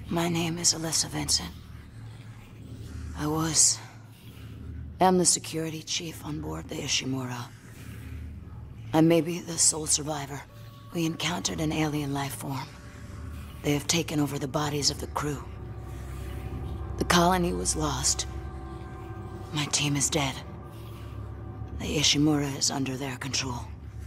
My name is Alyssa Vincent. am the security chief on board the Ishimura. I may be the sole survivor. We encountered an alien life form. They have taken over the bodies of the crew. The colony was lost. My team is dead. The Ishimura is under their control.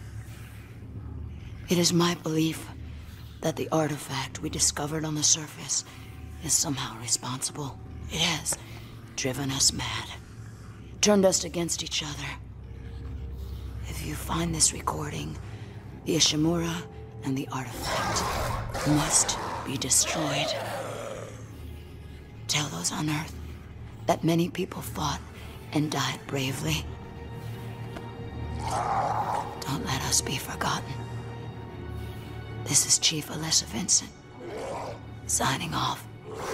It is my belief that the artifact we discovered on the surface is somehow responsible. It has driven us mad, turned us against each other. If you find this recording, the Ishimura and the artifact must be destroyed. Tell those on Earth that many people fought and died bravely. Don't let us be forgotten. This is Chief Alyssa Vincent, signing off.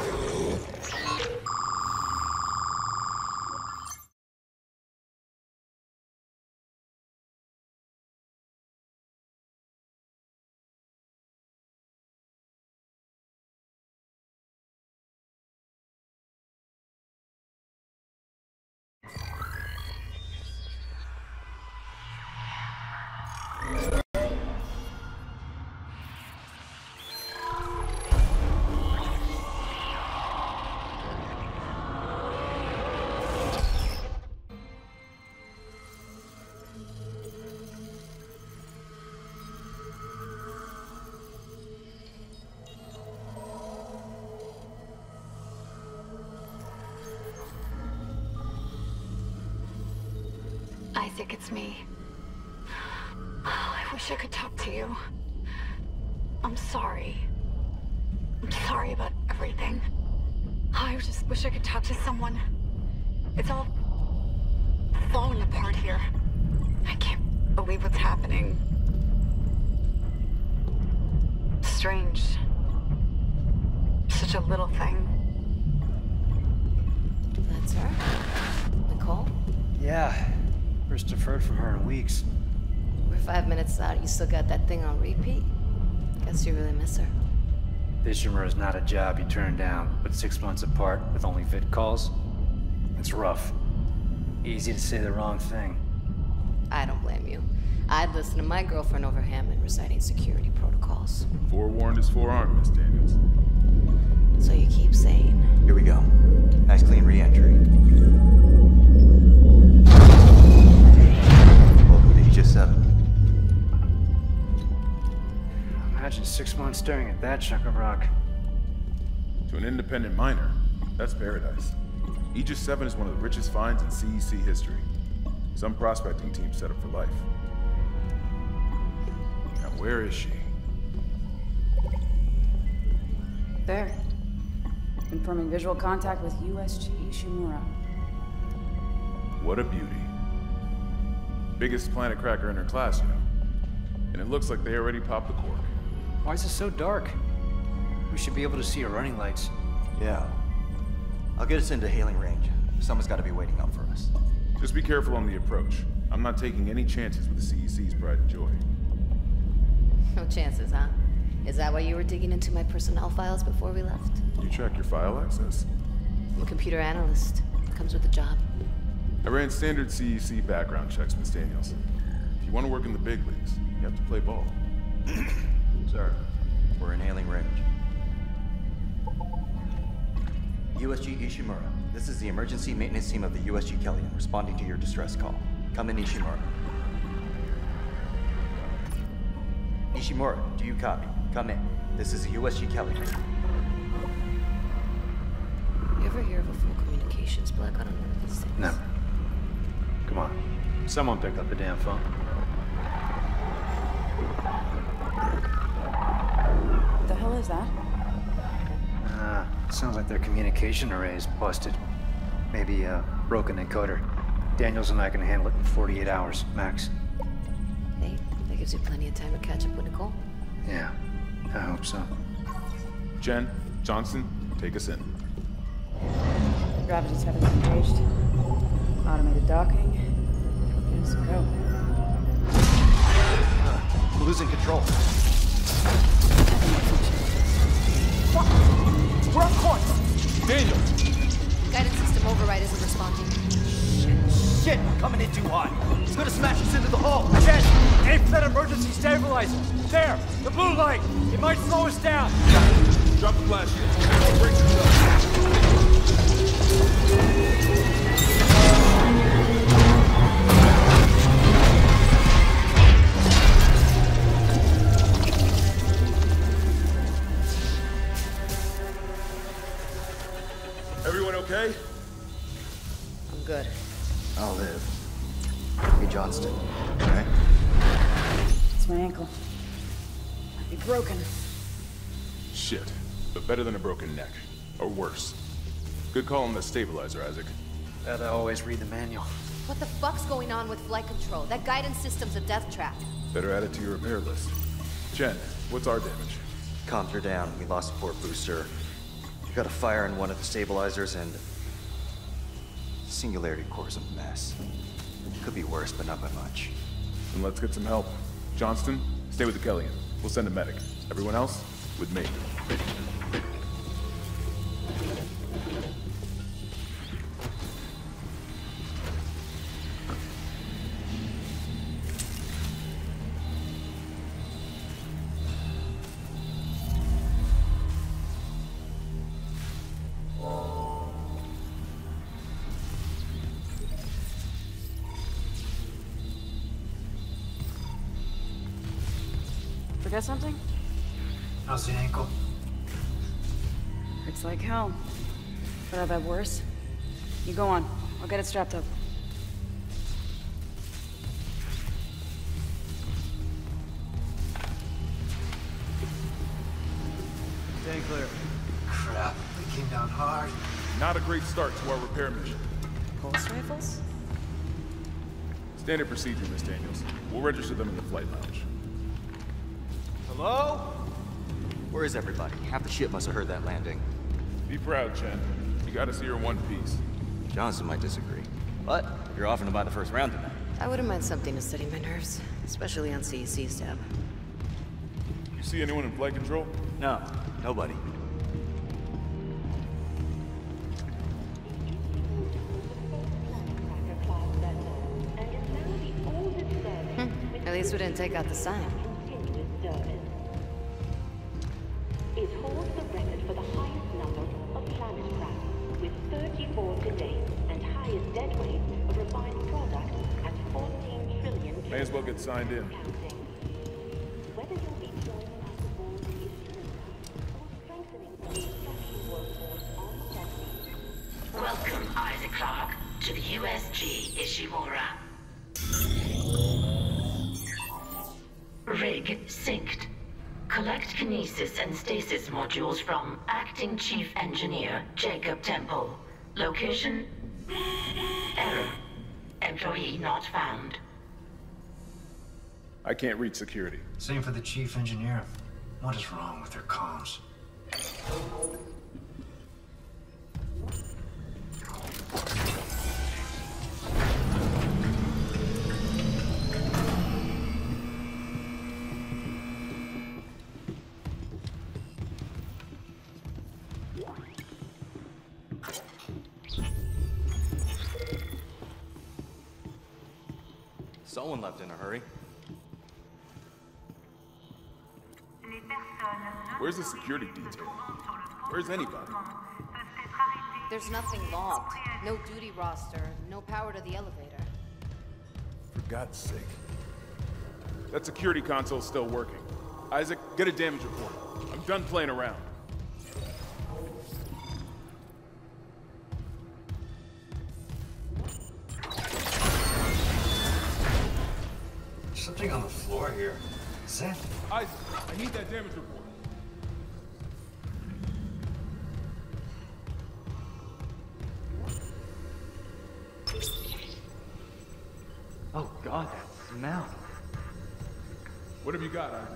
I think it's me. I wish I could talk to you. I'm sorry. I'm sorry about everything. I just wish I could talk to someone. It's all falling apart here. I can't believe what's happening. Strange. Such a little thing. That's her? Nicole? Yeah. First I've heard from her in weeks. We're 5 minutes out. You still got that thing on repeat? Guess you really miss her. Ishimura is not a job you turn down, but 6 months apart with only vid calls? It's rough. Easy to say the wrong thing. I don't blame you. I'd listen to my girlfriend over Hammond reciting security protocols. Forewarned is forearmed, Miss Daniels. So you keep saying. Here we go. Nice clean re-entry. Welcome to Aegis 7. Imagine 6 months staring at that chunk of rock. To an independent miner, that's paradise. Aegis 7 is one of the richest finds in CEC history. Some prospecting team set up for life. Now where is she? There. Confirming visual contact with USG Ishimura. What a beauty. Biggest planet cracker in her class, you know. And it looks like they already popped the cork. Why is it so dark? We should be able to see her running lights. Yeah. I'll get us into hailing range. Someone's got to be waiting up for us. Just be careful on the approach. I'm not taking any chances with the CEC's pride and joy. No chances, huh? Is that why you were digging into my personnel files before we left? You check your file access? I'm a computer analyst. Comes with the job. I ran standard CEC background checks, Miss Daniels. If you want to work in the big leagues, you have to play ball. Sir, we're in hailing range. USG Ishimura, this is the emergency maintenance team of the USG Kellyan responding to your distress call. Come in, Ishimura. Ishimura, do you copy? Come in. This is the USG Kellyan. You ever hear of a full communications blackout on one of these things? Never. Come on. Someone pick up the damn phone. What the hell is that? Sounds like their communication array is busted. Maybe a broken encoder. Daniels and I can handle it in 48 hours, max. Hey, that gives you plenty of time to catch up with Nicole. Yeah, I hope so. Jen, Johnson, take us in. Gravity tether's engaged. Automated docking. Yes, go. We're losing control. We're responding. Shit! Coming in too hot. It's gonna smash us into the hull. Jen, aim for that emergency stabilizer. There, the blue light. It might slow us down. Drop the flash here. Brace yourself. Everyone okay? I'm good. I'll live. Hey, Johnston. Okay? It's my ankle. Might be broken. Shit. But better than a broken neck. Or worse. Good call on the stabilizer, Isaac. Gotta always read the manual. What the fuck's going on with flight control? That guidance system's a death trap. Better add it to your repair list. Chen, what's our damage? Comms are down. We lost a port booster. We got a fire in one of the stabilizers and... Singularity core's a mess. Could be worse, but not by much. Then let's get some help. Johnston, stay with the Kellion. We'll send a medic. Everyone else, with me. Forget something? How's the ankle? Hurts like hell. But I've had worse. You go on. I'll get it strapped up. Stay clear. Crap, they came down hard. Not a great start to our repair mission. Pulse rifles? Standard procedure, Miss Daniels. We'll register them in the flight lounge. Hello? Where is everybody? Half the ship must have heard that landing. Be proud, Chen. You got us here in one piece. Johnson might disagree. But you're offering to buy the first round tonight. I wouldn't mind something to steady my nerves, especially on CEC stab. You see anyone in flight control? No, nobody. At least we didn't take out the sign. It holds the record for the highest number of planet crashes, with 34 to date, and highest dead weight of refined product at 14 trillion. May as well get signed in. Counting. Whether you'll be joining us aboard the Ishimura or strengthening the construction workforce on the Welcome, Isaac Clarke, to the USG Ishimura. Rig synced. Collect kinesis and stasis modules from Acting Chief Engineer Jacob Temple. Location? Error. Employee not found. I can't reach security. Same for the chief engineer. What is wrong with their comms? Someone left in a hurry. Where's the security detail? Where's anybody? There's nothing logged. No duty roster, no power to the elevator. For God's sake. That security console's still working. Isaac, get a damage report. I'm done playing around. Something on the floor here. Is that? Isaac, I need that damage report. Oh god, that smell. What have you got, Isaac?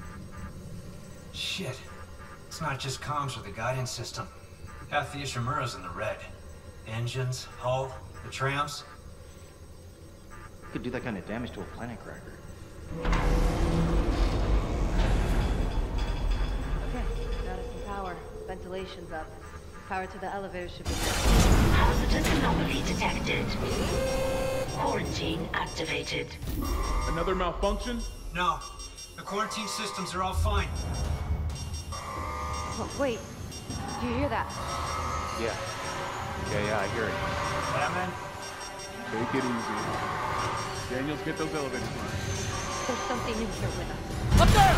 Shit. It's not just comms or the guidance system. Half the Ishimura's in the red. Engines, hull, the trams. Could do that kind of damage to a planet cracker. Okay, got us some power. Ventilation's up. Power to the elevator should be... Hazardous anomaly detected. Quarantine activated. Another malfunction? No. The quarantine systems are all fine. Oh, wait. Do you hear that? Yeah, I hear it. Batman? Take it easy. Daniels, get those elevators running. There's something in here with us. Up there!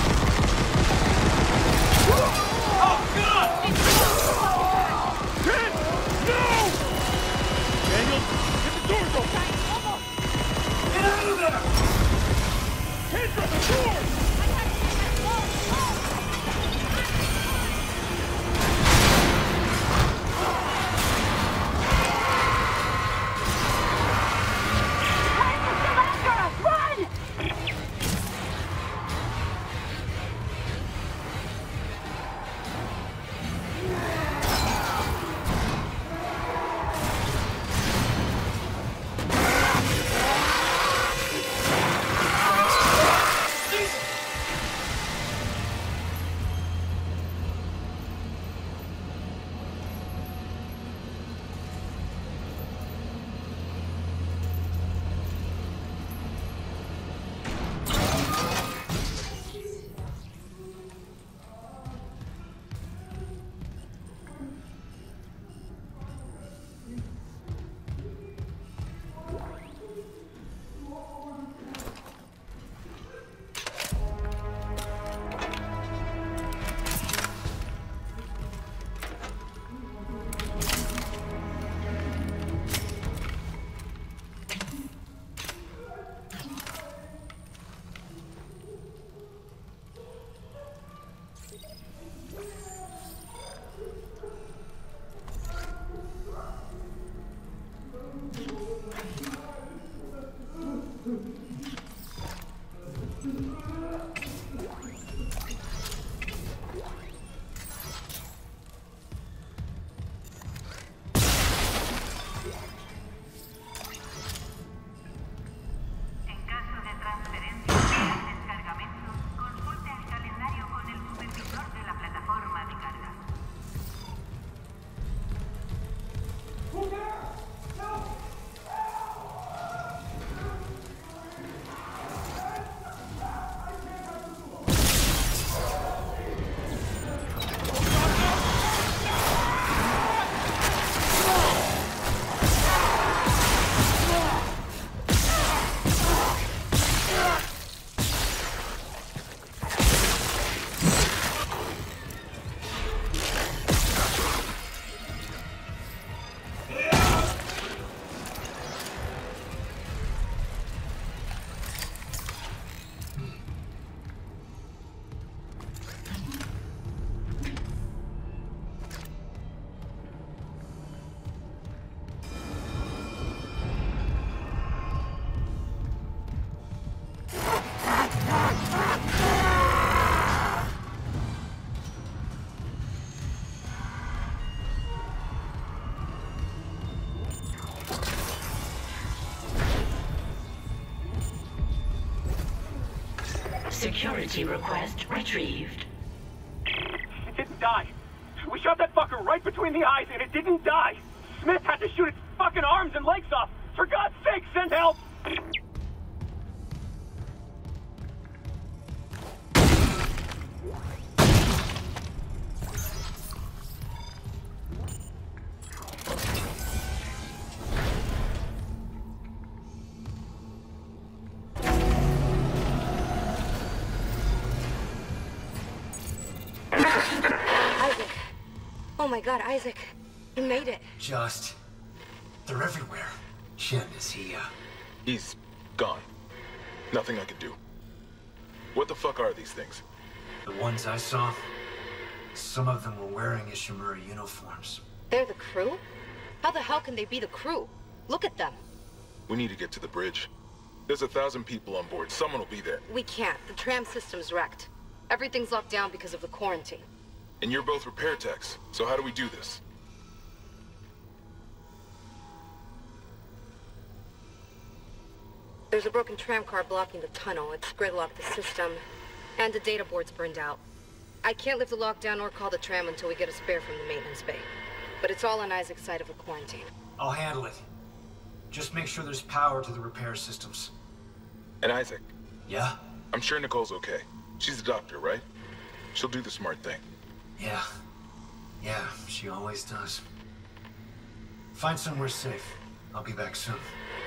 Oh, God! Ken! No! Daniels, get the doors open! Get out of there! Ken, shut the doors! Security request retrieved. It didn't die. We shot that fucker right between the eyes and it didn't die. Smith had to shoot its fucking arms and legs off. For God's sake, send help! Oh my God, Isaac. You made it. Just... they're everywhere. Shit, is he, He's gone. Nothing I can do. What the fuck are these things? The ones I saw, some of them were wearing Ishimura uniforms. They're the crew? How the hell can they be the crew? Look at them. We need to get to the bridge. There's 1,000 people on board. Someone will be there. We can't. The tram system's wrecked. Everything's locked down because of the quarantine. And you're both repair techs, so how do we do this? There's a broken tram car blocking the tunnel. It's gridlocked the system, and the data board's burned out. I can't lift the lockdown or call the tram until we get a spare from the maintenance bay. But it's all on Isaac's side of a quarantine. I'll handle it. Just make sure there's power to the repair systems. And Isaac? Yeah? I'm sure Nicole's okay. She's a doctor, right? She'll do the smart thing. Yeah. Yeah, she always does. Find somewhere safe. I'll be back soon.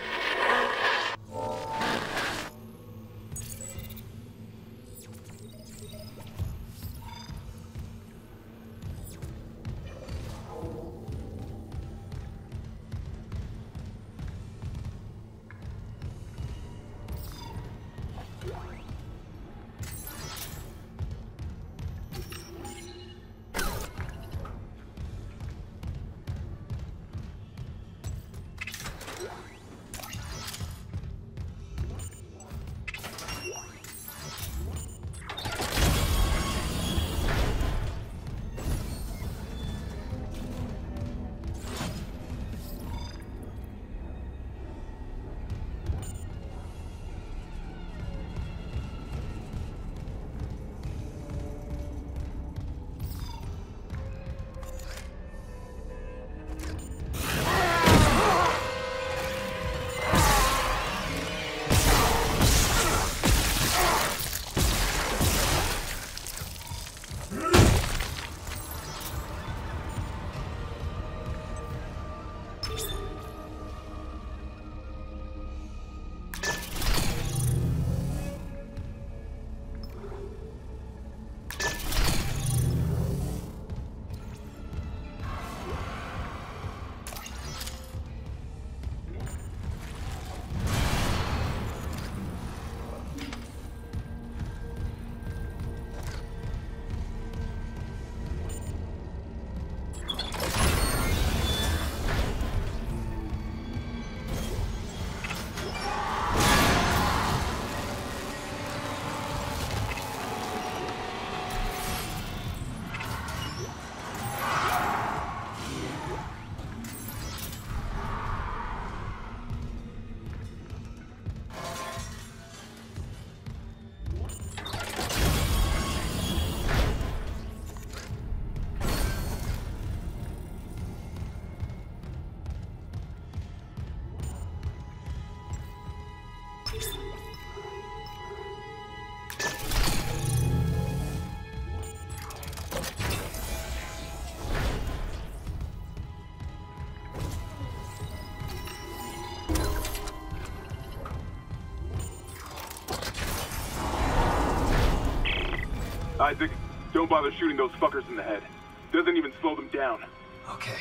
Isaac, don't bother shooting those fuckers in the head. Doesn't even slow them down. Okay.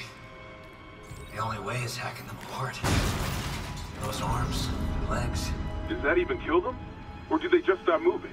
The only way is hacking them apart. Those arms, legs. Does that even kill them? Or do they just stop moving?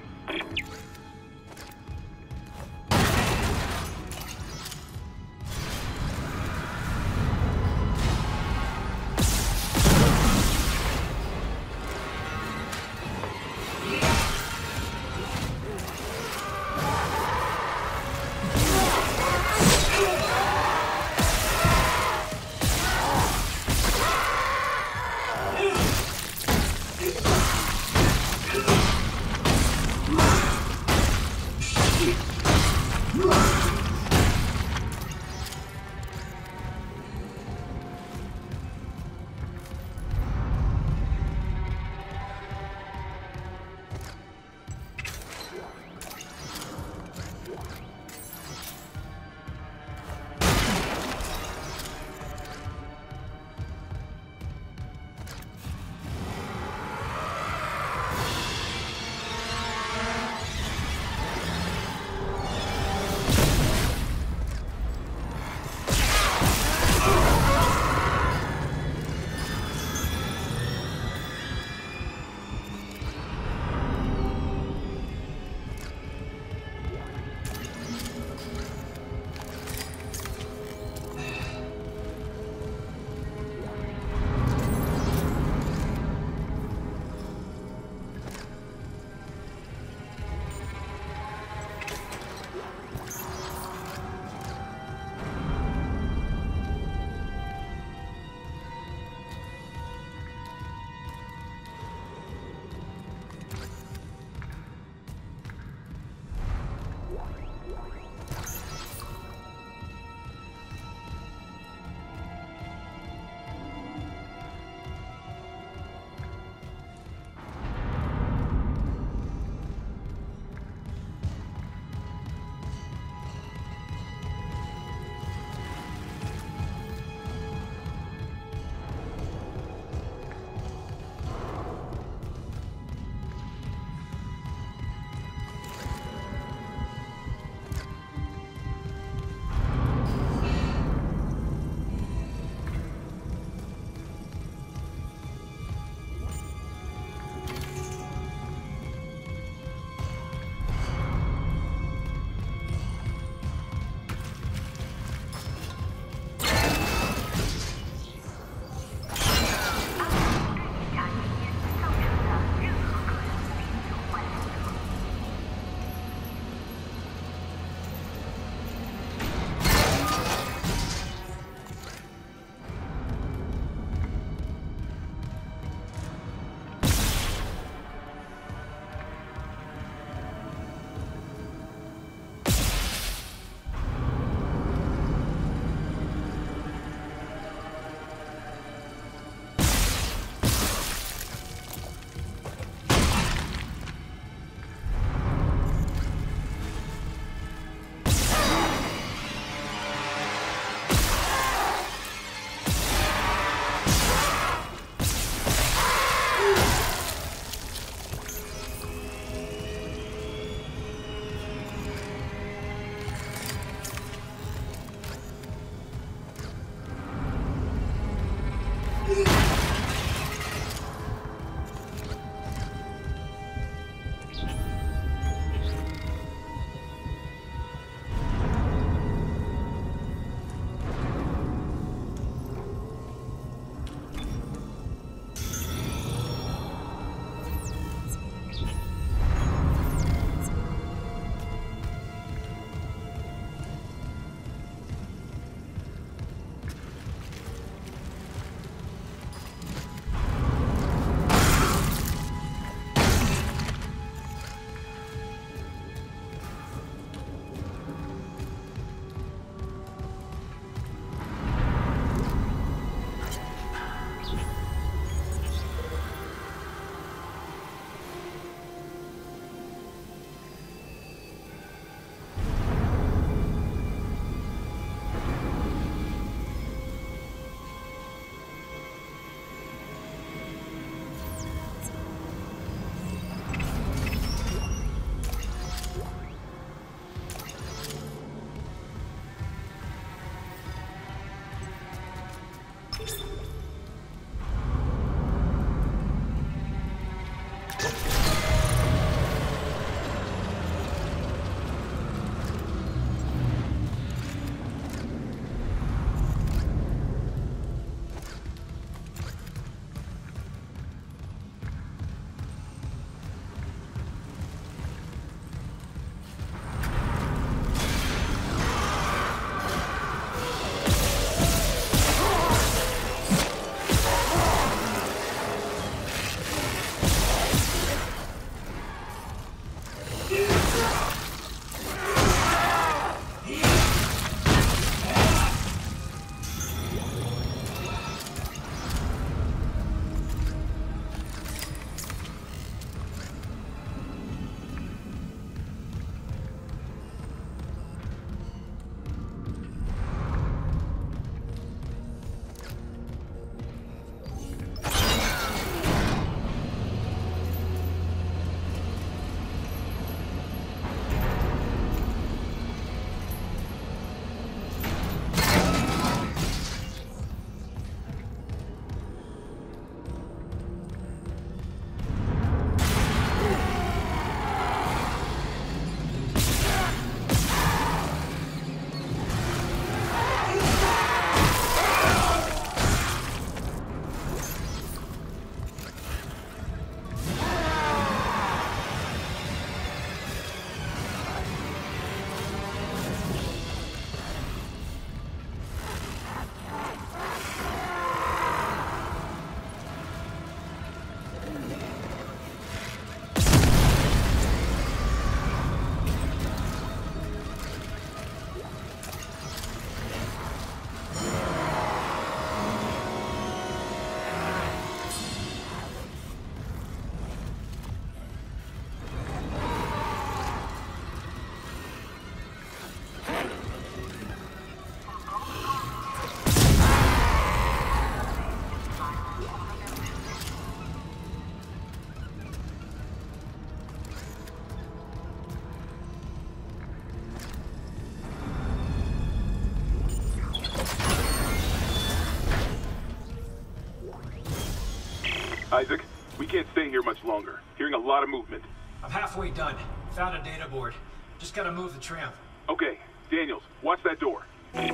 Isaac, we can't stay here much longer. Hearing a lot of movement. I'm halfway done. Found a data board. Just gotta move the tram. Okay, Daniels, watch that door.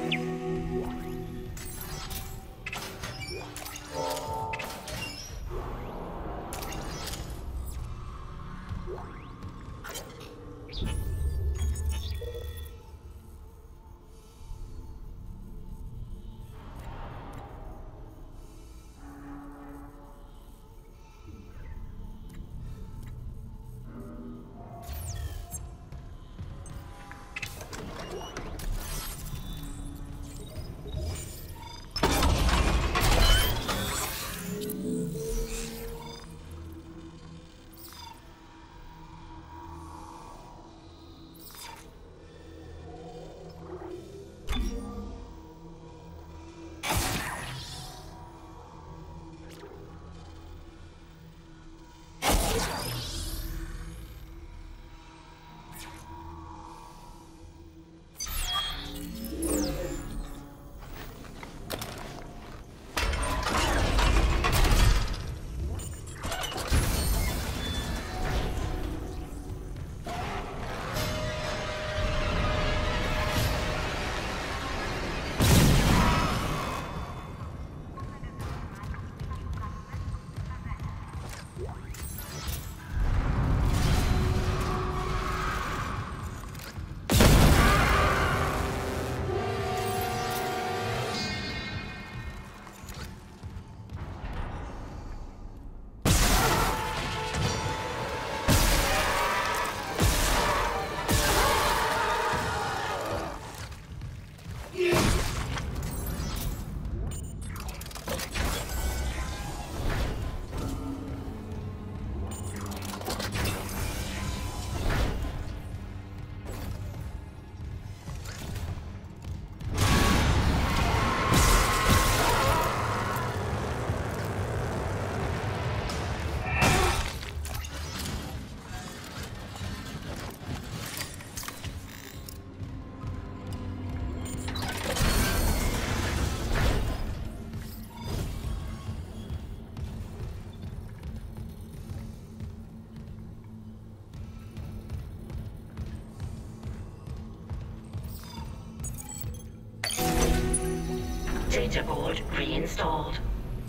Data board reinstalled.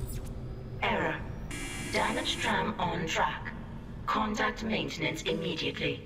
Error. Damaged tram on track. Contact maintenance immediately.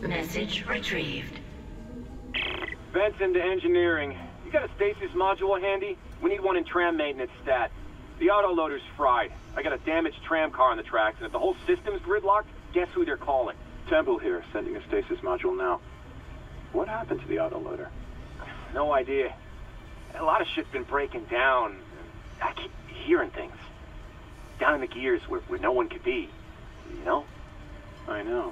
Message retrieved. Vents into engineering. You got a stasis module handy? We need one in tram maintenance stat. The autoloader's fried. I got a damaged tram car on the tracks, and if the whole system's gridlocked, guess who they're calling? Temple here, sending a stasis module now. What happened to the autoloader? No idea. A lot of shit's been breaking down. I keep hearing things. Down in the gears where no one could be. You know? I know.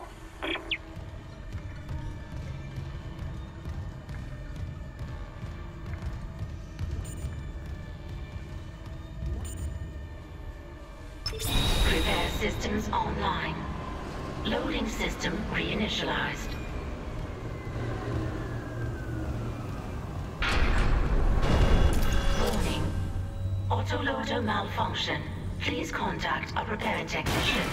Repair systems online. Loading system reinitialized. Warning. Autoloader malfunction. Please contact a repair technician.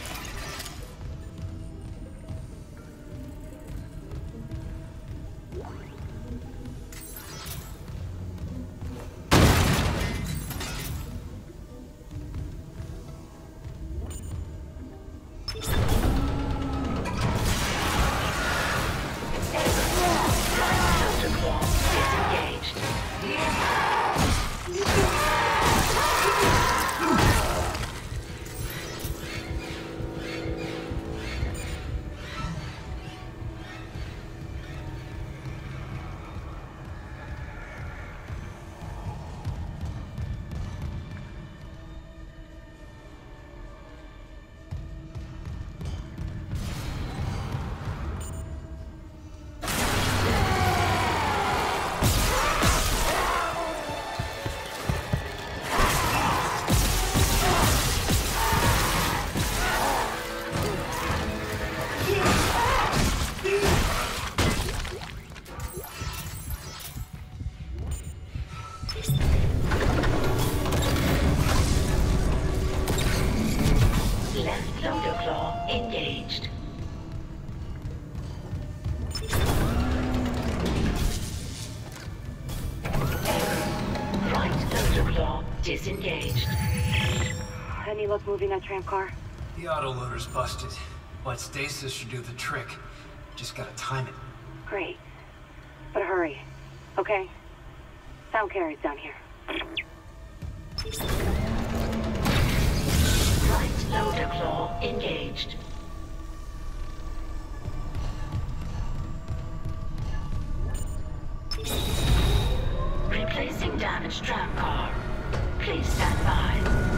Engaged. Right loader claw disengaged. Any luck moving that tram car? The autoloader's busted, but stasis should do the trick. Just gotta time it. Great. But hurry, okay? Sound carries down here. Right loader claw engaged. Replacing damaged tram car. Please stand by.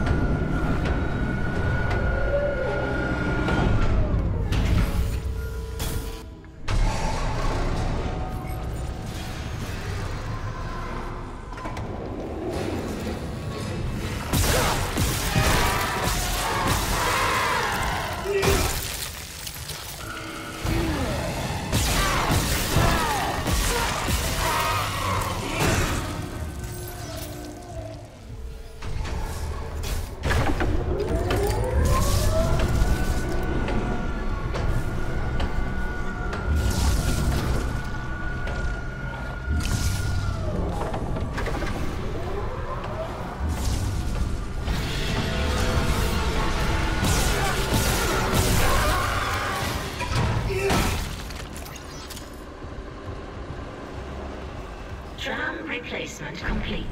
Tram replacement complete.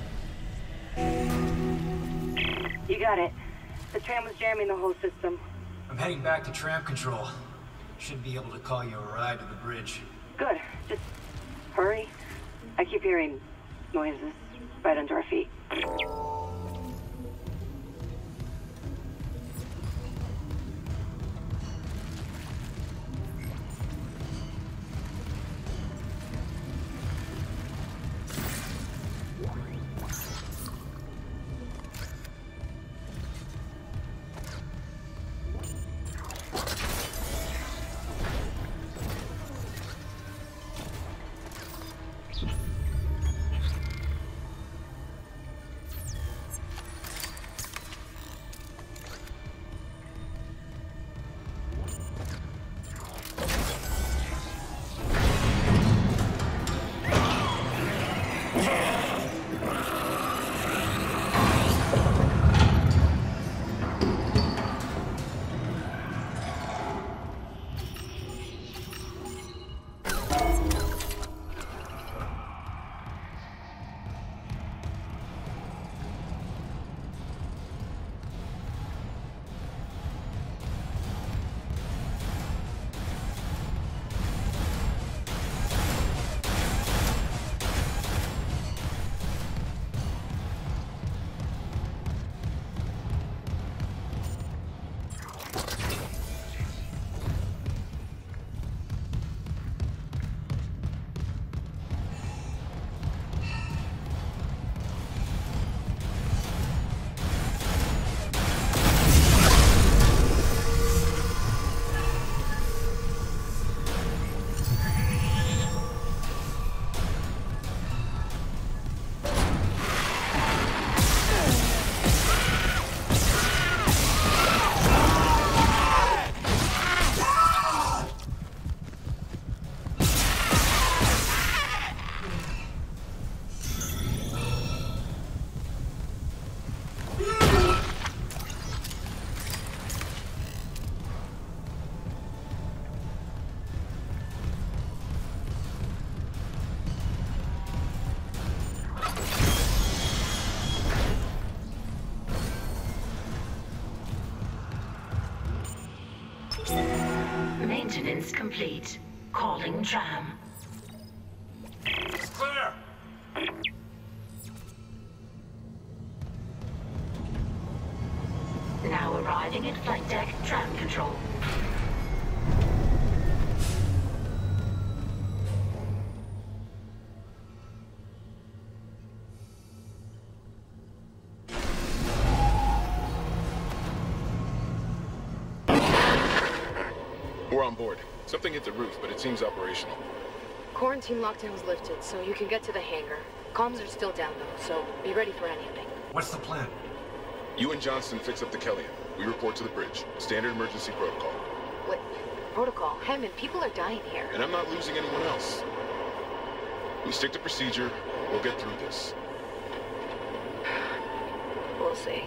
You got it. The tram was jamming the whole system. I'm heading back to tram control. Should be able to call you a ride to the bridge. Good. Just hurry. I keep hearing noises right under our feet. Maintenance complete. Calling tram. It's clear! Now arriving at flight deck tram control. We're on board. Something hit the roof, but it seems operational. Quarantine lockdown was lifted, so you can get to the hangar. Comms are still down though, so be ready for anything. What's the plan? You and Johnston fix up the Kellyan. We report to the bridge. Standard emergency protocol. What? Protocol? Hammond, people are dying here. And I'm not losing anyone else. We stick to procedure. We'll get through this. We'll see.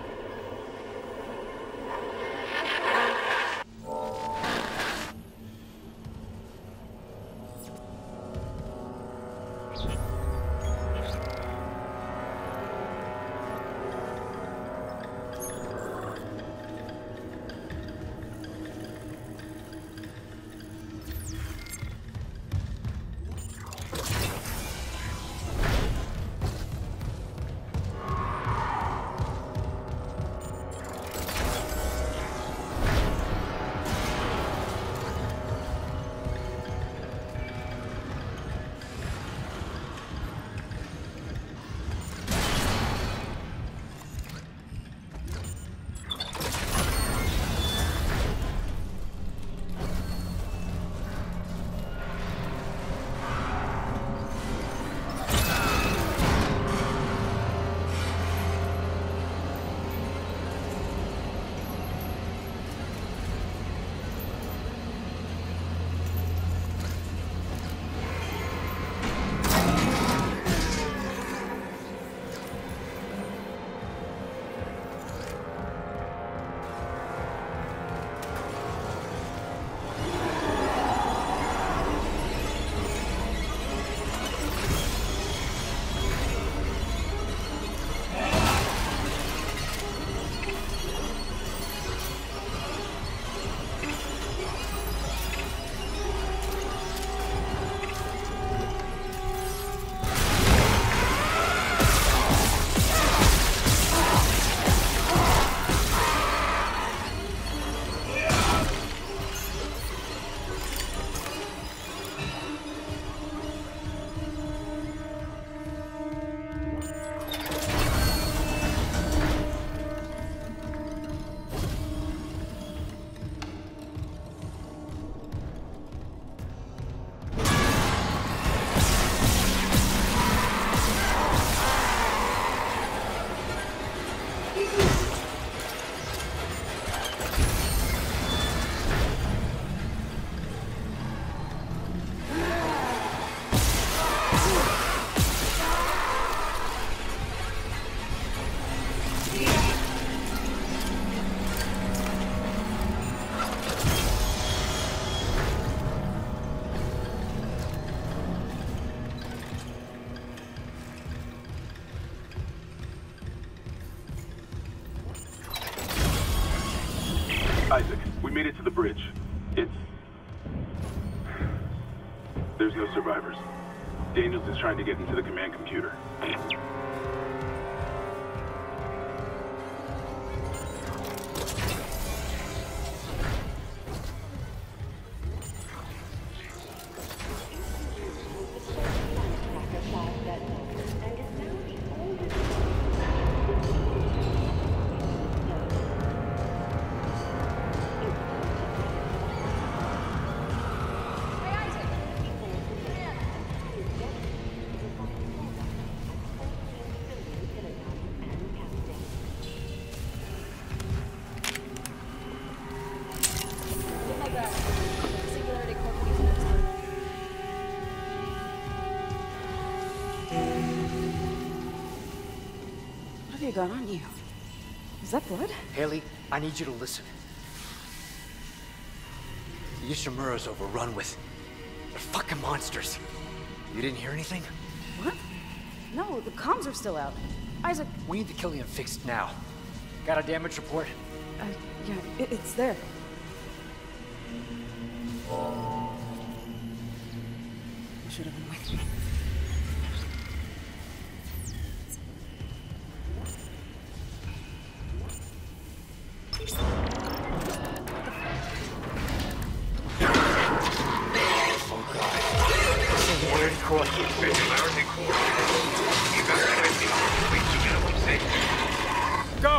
Isaac, we made it to the bridge. There's no survivors. Daniels is trying to get into the command computer. What have you got on you? Is that blood? Haley, I need you to listen. The Ishimura's overrun with... they're fucking monsters. You didn't hear anything? What? No, the comms are still out. Isaac... We need the Kellyan fixed now. Got a damage report? Yeah, it's there. You should have been with me. Singularity core. Singularity core. Evacuate the armed fleet to minimum safety. Go!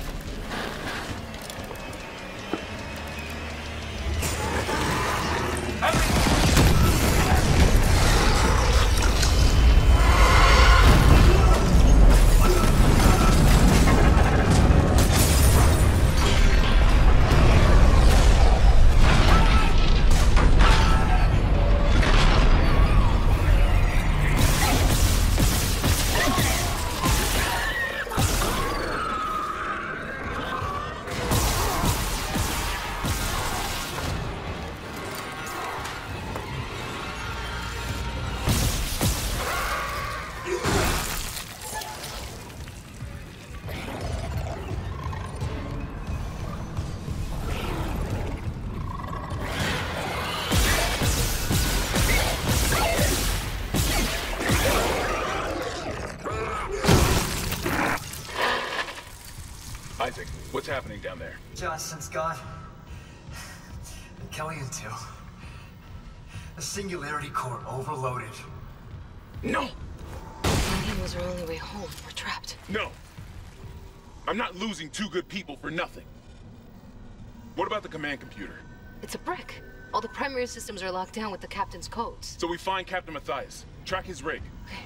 Isaac, what's happening down there? Johnson's gone. And Kellion too. The Singularity Core overloaded. No! Kellion was our only way home. We're trapped. No! I'm not losing two good people for nothing. What about the command computer? It's a brick. All the primary systems are locked down with the captain's codes. So we find Captain Matthias, track his rig. Okay.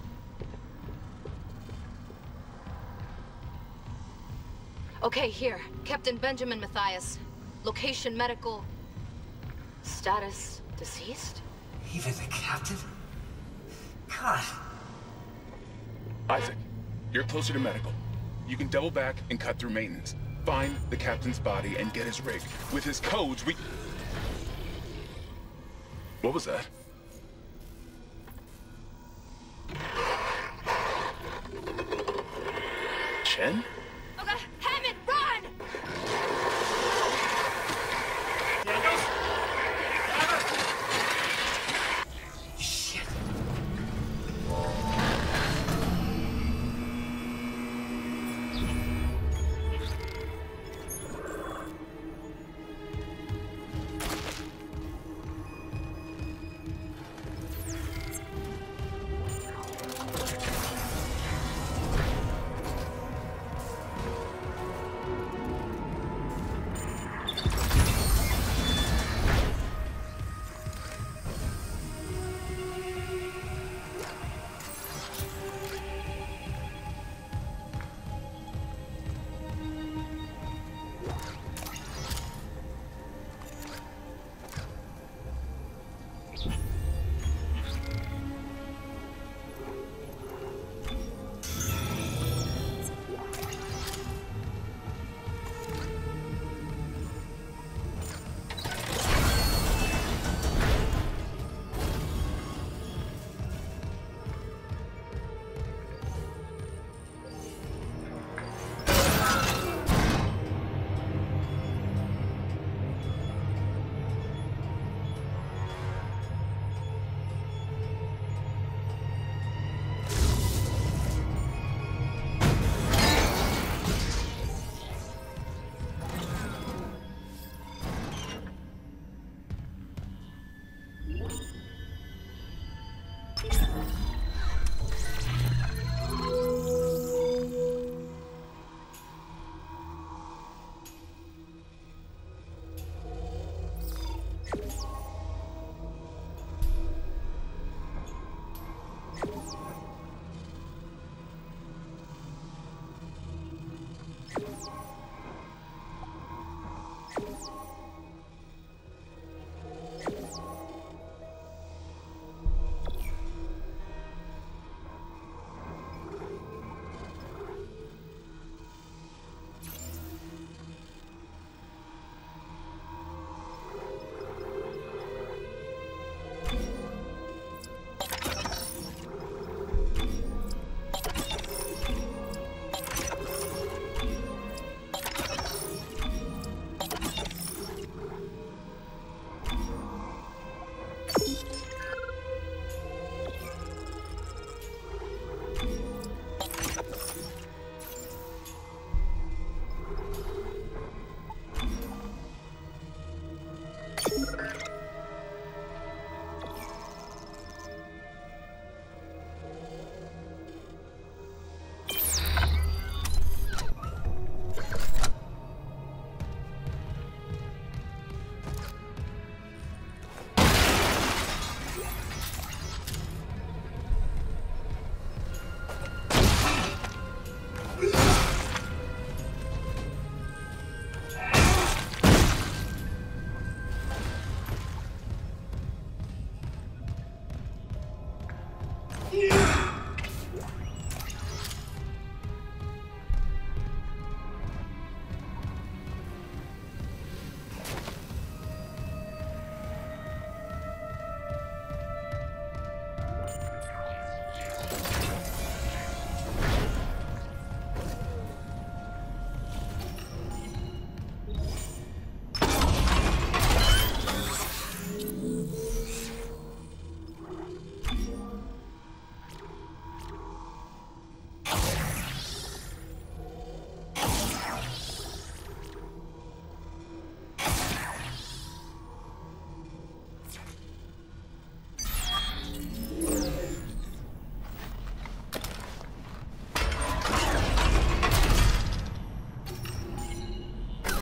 Okay, here. Captain Benjamin Matthias. Location medical. Status deceased? Even the captain? God. Isaac, you're closer to medical. You can double back and cut through maintenance. Find the captain's body and get his rig. With his codes, we... What was that? Chen?